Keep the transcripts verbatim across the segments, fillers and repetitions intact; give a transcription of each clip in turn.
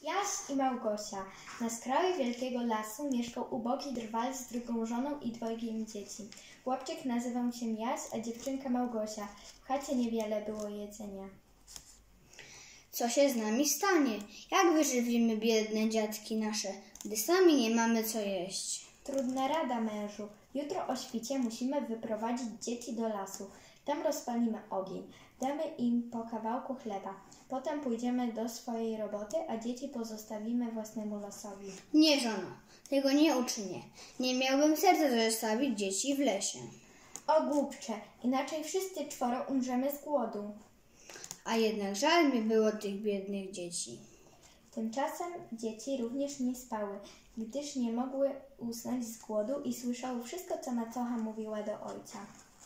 Jaś i Małgosia. Na skraju wielkiego lasu mieszkał ubogi drwal z drugą żoną i dwojgiem dzieci. Chłopczyk nazywał się Jaś, a dziewczynka Małgosia. W chacie niewiele było jedzenia. Co się z nami stanie? Jak wyżywimy biedne dziadki nasze, gdy sami nie mamy co jeść? Trudna rada, mężu. Jutro o świcie musimy wyprowadzić dzieci do lasu. Tam rozpalimy ogień. Damy im po kawałku chleba. Potem pójdziemy do swojej roboty, a dzieci pozostawimy własnemu losowi. Nie, żono, tego nie uczynię. Nie miałbym serca zostawić dzieci w lesie. O głupcze, inaczej wszyscy czworo umrzemy z głodu. A jednak żal mi było tych biednych dzieci. Tymczasem dzieci również nie spały, gdyż nie mogły usnąć z głodu i słyszały wszystko, co macocha mówiła do ojca.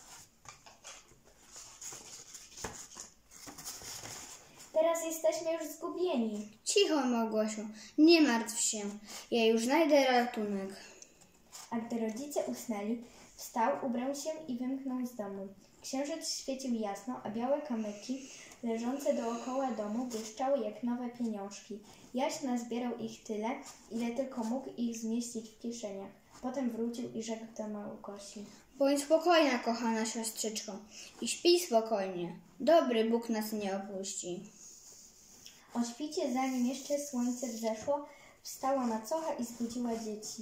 Teraz jesteśmy już zgubieni. Cicho, Małgosiu, nie martw się. Ja już znajdę ratunek. A gdy rodzice usnęli, wstał, ubrał się i wymknął z domu. Księżyc świecił jasno, a białe kamyki leżące dookoła domu błyszczały jak nowe pieniążki. Jaś nazbierał ich tyle, ile tylko mógł ich zmieścić w kieszeniach. Potem wrócił i rzekł do Małgosi. Bądź spokojna, kochana siostrzyczko, i śpij spokojnie. Dobry Bóg nas nie opuści. O świcie, zanim jeszcze słońce wzeszło, wstała macocha i zbudziła dzieci.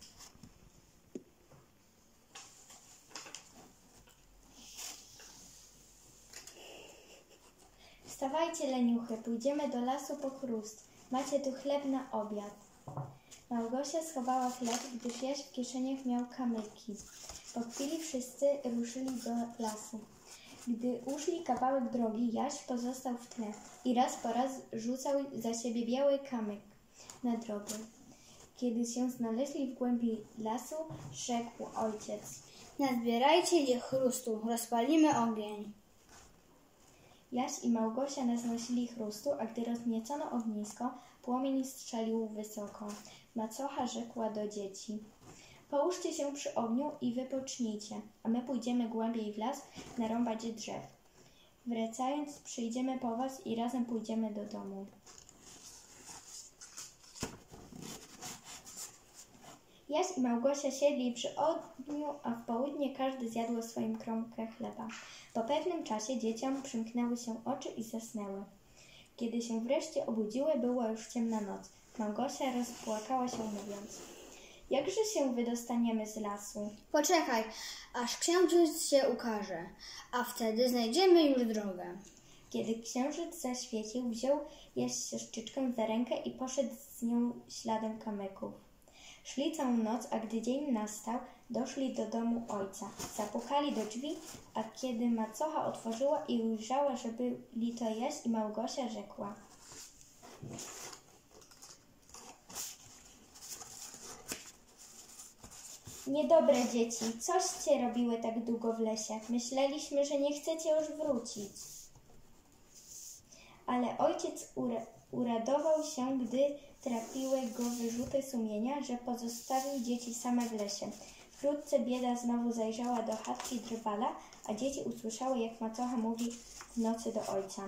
Wstawajcie, leniuchy, pójdziemy do lasu po chrust. Macie tu chleb na obiad. Małgosia schowała chleb, gdyż Jaś w kieszeniach miał kamyki. Po chwili wszyscy ruszyli do lasu. Gdy uszli kawałek drogi, Jaś pozostał w tle i raz po raz rzucał za siebie biały kamyk na drogę. Kiedy się znaleźli w głębi lasu, rzekł ojciec. Nazbierajcie chrustu, rozpalimy ogień. Jaś i Małgosia naznosili chrustu, a gdy rozniecono ognisko, płomień strzelił wysoko. Macocha rzekła do dzieci. Połóżcie się przy ogniu i wypocznijcie, a my pójdziemy głębiej w las narąbać drzew. Wracając, przyjdziemy po was i razem pójdziemy do domu. Jaś i Małgosia siedli przy ogniu, a w południe każdy zjadł swoją kromkę chleba. Po pewnym czasie dzieciom przymknęły się oczy i zasnęły. Kiedy się wreszcie obudziły, była już ciemna noc. Małgosia rozpłakała się, mówiąc: jakże się wydostaniemy z lasu? Poczekaj, aż księżyc się ukaże, a wtedy znajdziemy już drogę. Kiedy księżyc zaświecił, wziął Jaś siostrzyczkę za rękę i poszedł z nią śladem kamyków. Szli całą noc, a gdy dzień nastał, doszli do domu ojca. Zapukali do drzwi, a kiedy macocha otworzyła i ujrzała, że byli to Jaś i Małgosia, rzekła: niedobre dzieci, coście robiły tak długo w lesie? Myśleliśmy, że nie chcecie już wrócić. Ale ojciec ura- uradował się, gdy trapiły go wyrzuty sumienia, że pozostawił dzieci same w lesie. Wkrótce bieda znowu zajrzała do chatki drwala, a dzieci usłyszały, jak macocha mówi w nocy do ojca.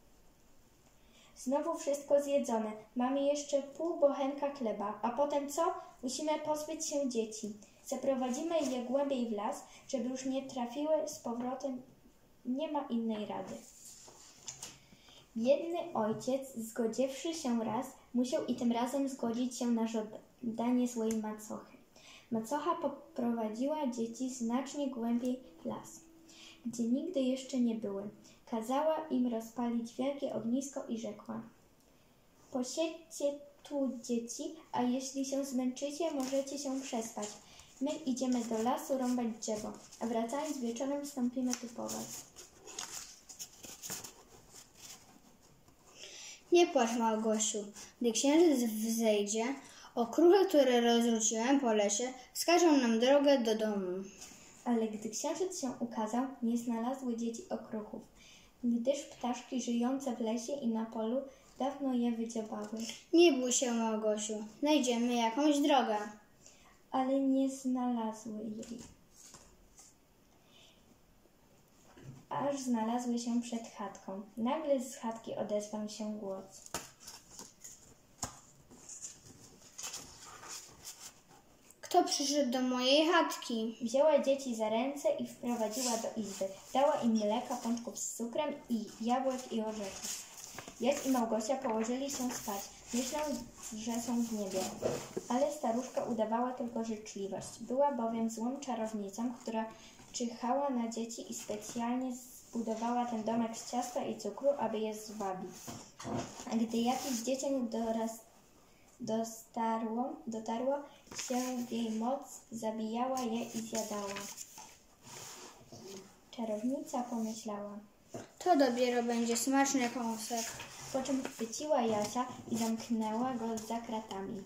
Znowu wszystko zjedzone. Mamy jeszcze pół bochenka chleba, a potem co? Musimy pozbyć się dzieci. Zaprowadzimy je głębiej w las, żeby już nie trafiły z powrotem. Nie ma innej rady. Biedny ojciec, zgodziwszy się raz, musiał i tym razem zgodzić się na żądanie złej macochy. Macocha poprowadziła dzieci znacznie głębiej w las, gdzie nigdy jeszcze nie były. Kazała im rozpalić wielkie ognisko i rzekła: posiedźcie tu, dzieci, a jeśli się zmęczycie, możecie się przespać. My idziemy do lasu rąbać drzewo, a wracając wieczorem wstąpimy tu po was. Nie płacz, Małgosiu. Gdy księżyc wzejdzie, okruchy, które rozrzuciłem po lesie, wskażą nam drogę do domu. Ale gdy księżyc się ukazał, nie znalazły dzieci okruchów, gdyż ptaszki żyjące w lesie i na polu dawno je wydziobały. Nie bój się, Małgosiu. Znajdziemy jakąś drogę. Ale nie znalazły jej. Aż znalazły się przed chatką. Nagle z chatki odezwał się głos: Kto przyszedł do mojej chatki? Wzięła dzieci za ręce i wprowadziła do izby. Dała im mleka, pączków z cukrem i jabłek i orzechów. Jaś i Małgosia położyli się spać, myśląc, że są w niebie. Ale staruszka udawała tylko życzliwość. Była bowiem złą czarownicą, która czyhała na dzieci i specjalnie zbudowała ten domek z ciasta i cukru, aby je zwabić. A gdy jakieś dziecię doraz, dostarło, dotarło się w jej moc, zabijała je i zjadała. Czarownica pomyślała: To dopiero będzie smaczny kąsek. Po czym chwyciła Jasia i zamknęła go za kratami.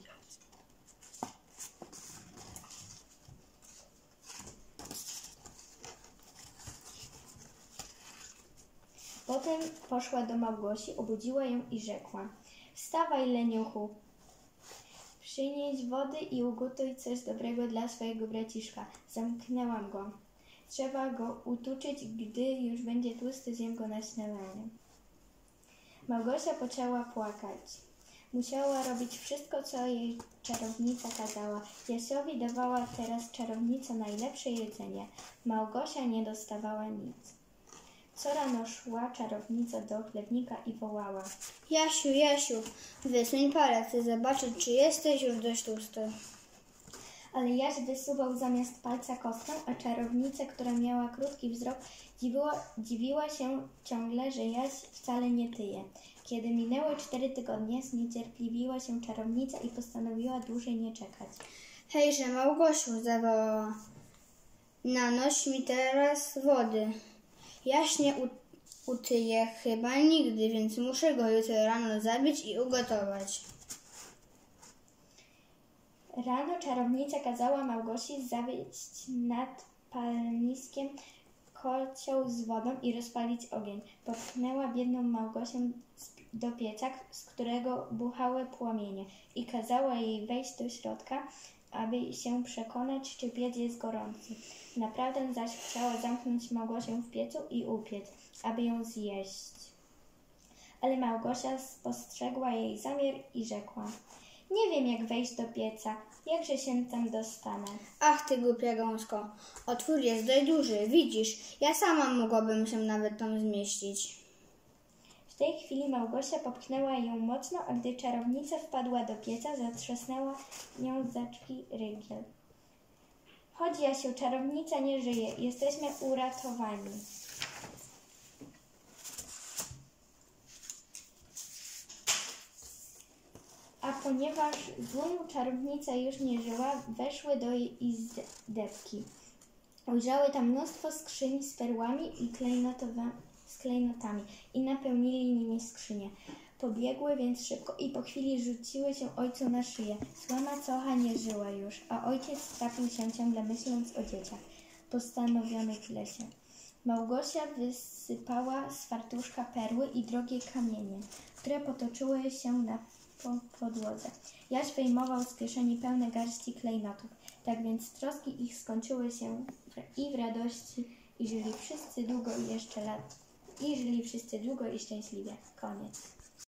Potem poszła do Małgosi, obudziła ją i rzekła: Wstawaj, leniuchu, przynieś wody i ugotuj coś dobrego dla swojego braciszka. Zamknęłam go. Trzeba go utuczyć, gdy już będzie tłusty, zjem go na śniadanie. Małgosia poczęła płakać. Musiała robić wszystko, co jej czarownica kazała. Jasiowi dawała teraz czarownica najlepsze jedzenie. Małgosia nie dostawała nic. Co rano szła czarownica do chlebnika i wołała: Jasiu, Jasiu, wysuń palec, chcę zobaczyć, czy jesteś już dość tłusty. Ale Jaś wysuwał zamiast palca kostkę, a czarownica, która miała krótki wzrok, dziwiła, dziwiła się ciągle, że Jaś wcale nie tyje. Kiedy minęły cztery tygodnie, zniecierpliwiła się czarownica i postanowiła dłużej nie czekać. Hejże, Małgosiu, zawołała, nanoś mi teraz wody. Jaś nie utyje chyba nigdy, więc muszę go jutro rano zabić i ugotować. Rano czarownica kazała Małgosi zawieść nad palniskiem kocioł z wodą i rozpalić ogień. Popchnęła biedną Małgosię do pieca, z którego buchały płomienie, i kazała jej wejść do środka, aby się przekonać, czy piec jest gorący. Naprawdę zaś chciała zamknąć Małgosię w piecu i upiec, aby ją zjeść. Ale Małgosia spostrzegła jej zamiar i rzekła: Nie wiem, jak wejść do pieca. Jakże się tam dostanę? Ach, ty głupia gąsko. Otwór jest dość duży. Widzisz, ja sama mogłabym się nawet tam zmieścić. W tej chwili Małgosia popchnęła ją mocno, a gdy czarownica wpadła do pieca, zatrzasnęła nią za drzwi rygiel. Chodź, Jasiu, czarownica nie żyje. Jesteśmy uratowani. A ponieważ złą czarownica już nie żyła, weszły do jej izdebki. Ujrzały tam mnóstwo skrzyń z perłami i z klejnotami i napełnili nimi skrzynię. Pobiegły więc szybko i po chwili rzuciły się ojcu na szyję. Zła macocha nie żyła już, a ojciec trapił się ciągle, myśląc o dzieciach postanowionych w lesie. Małgosia wysypała z fartuszka perły i drogie kamienie, które potoczyły się na po podłodze. Jaś wyjmował z kieszeni pełne garści klejnotów. Tak więc troski ich skończyły się w, i w radości i żyli wszyscy długo i jeszcze lat. I żyli wszyscy długo i szczęśliwie. Koniec.